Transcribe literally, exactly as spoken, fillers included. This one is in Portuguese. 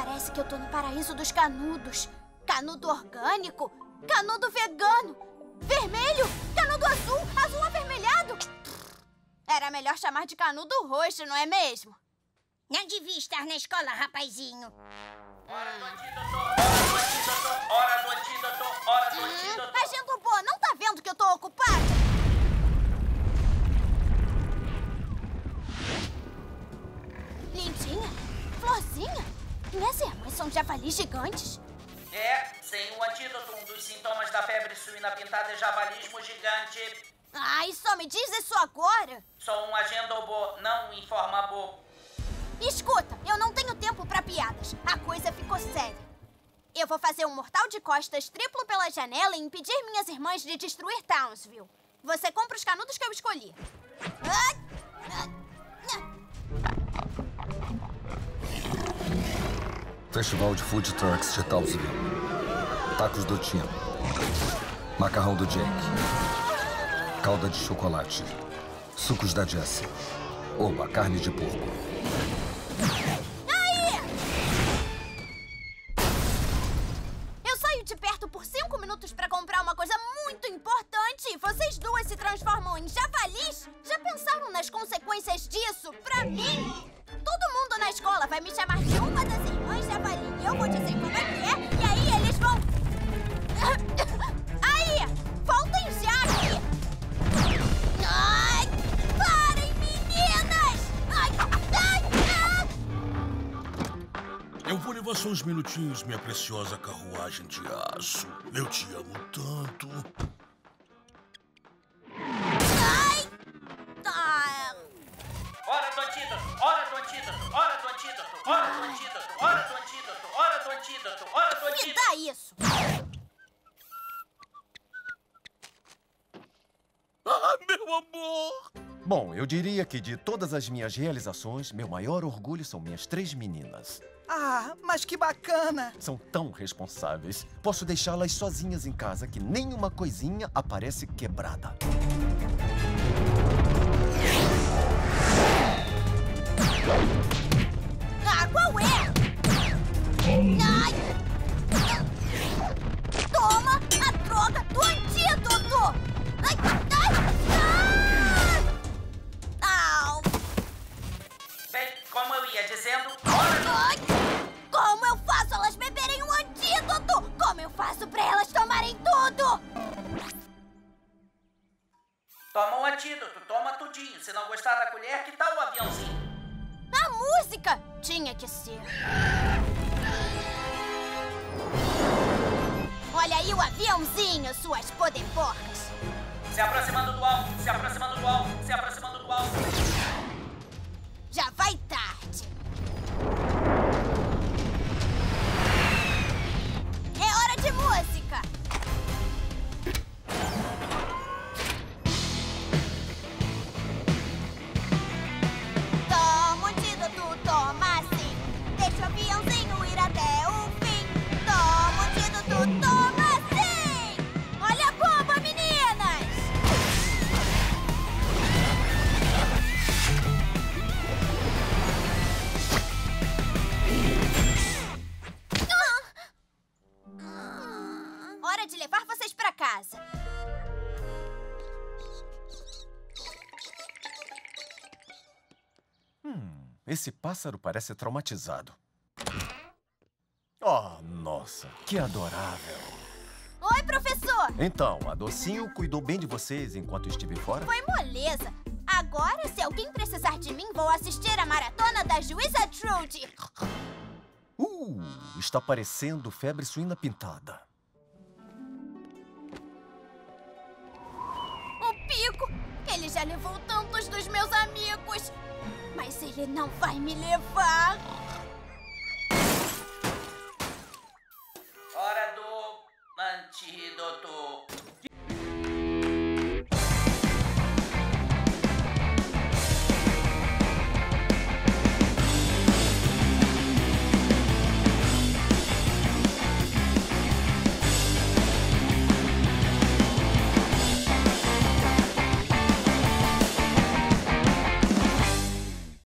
Parece que eu tô no paraíso dos canudos. Canudo orgânico, canudo vegano, vermelho, canudo azul, azul avermelhado. Era melhor chamar de canudo roxo, não é mesmo? Não devia estar na escola, rapazinho. Hora do antídoto, hora do antídoto, hora do antídoto. Hum, Agente Bo, não tá vendo que eu tô ocupada? Lindinha? Florzinha? Minhas irmãs são javalis gigantes? É, sem o antídoto, um dos sintomas da febre suína pintada é javalismo gigante. Ai, só me diz isso agora? Sou um agendobo, não um informabo. Escuta, eu não tenho tempo pra piadas. A coisa ficou séria. Eu vou fazer um mortal de costas triplo pela janela e impedir minhas irmãs de destruir Townsville. Você compra os canudos que eu escolhi. Festival de Food Trucks de Townsville. Tacos do Tim. Macarrão do Jake. Calda de chocolate. Sucos da Jessie. Oba, carne de porco. Aí! Eu saio de perto por cinco minutos pra comprar uma coisa muito importante e vocês duas se transformam em javalis? Já pensaram nas consequências disso pra mim? Todo mundo na escola vai me chamar de uma das irmãs javali e eu vou dizer como é que é e aí eles vão... Aí! Voltem já aqui! Ai! Parem, meninas! Ai! Ai! Eu vou levar só uns minutinhos, minha preciosa carruagem de aço. Eu te amo tanto. Ai! Ah. Hora do antídoto, hora do antídoto, hora do antídoto, hora do antídoto, hora do antídoto, hora do antídoto, hora do Me antídoto. dá isso! Ah, meu amor! Bom, eu diria que de todas as minhas realizações, meu maior orgulho são minhas três meninas. Ah, mas que bacana! São tão responsáveis. Posso deixá-las sozinhas em casa que nenhuma coisinha aparece quebrada. Ah, qual é? Ai! Toma a droga do antídoto! Ai! Ai! Ah! Au! Bem, como eu ia dizendo, hora do... Ai! Como eu faço elas beberem um antídoto? Como eu faço pra elas tomarem tudo? Toma um antídoto, toma tudinho. Se não gostar da colher, que tal o aviãozinho? A música tinha que ser. Olha aí o aviãozinho, suas podeporcas. Se aproximando do alvo, se aproximando do alvo, se aproximando do alvo. Já vai tarde. É hora de música. Toma o antídoto, toma sim. Deixa o aviãozinho ir até o fim. Toma o antídoto, toma sim. Olha a bomba, meninas. Ah! Hora de levar vocês pra casa. Hum, esse pássaro parece traumatizado. Oh, nossa, que adorável. Oi, professor. Então, a Docinho cuidou bem de vocês enquanto estive fora? Foi moleza. Agora, se alguém precisar de mim, vou assistir a maratona da Juíza Trude. Uh, está parecendo febre suína pintada. O Pico, ele já levou tantos dos meus amigos. Mas ele não vai me levar. Hora do antídoto.